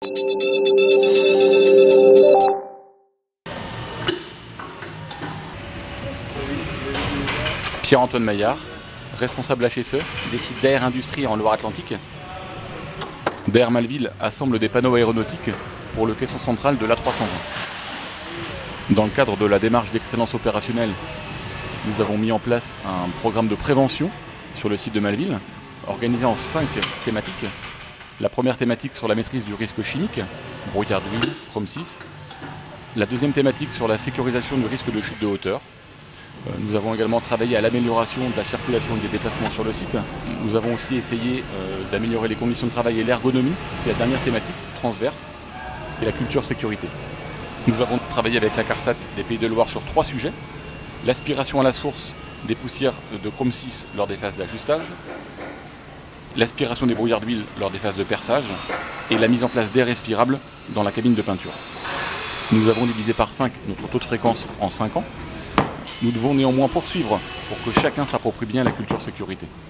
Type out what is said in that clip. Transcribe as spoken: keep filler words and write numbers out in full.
Pierre-Antoine Maillard, responsable H S E des sites d'A R Industrie en Loire-Atlantique. D A R Malville assemble des panneaux aéronautiques pour le caisson central de l'A trois cent vingt. Dans le cadre de la démarche d'excellence opérationnelle, nous avons mis en place un programme de prévention sur le site de Malville, organisé en cinq thématiques. La première thématique sur la maîtrise du risque chimique, brouillard d'huile, chrome six. La deuxième thématique sur la sécurisation du risque de chute de hauteur. Nous avons également travaillé à l'amélioration de la circulation et des déplacements sur le site. Nous avons aussi essayé euh, d'améliorer les conditions de travail et l'ergonomie. Et la dernière thématique, transverse, et la culture sécurité. Nous avons travaillé avec la CARSAT des Pays de Loire sur trois sujets. L'aspiration à la source des poussières de chrome six lors des phases d'ajustage, l'aspiration des brouillards d'huile lors des phases de perçage, et la mise en place d'air respirable dans la cabine de peinture. Nous avons divisé par cinq notre taux de fréquence en cinq ans. Nous devons néanmoins poursuivre pour que chacun s'approprie bien la culture sécurité.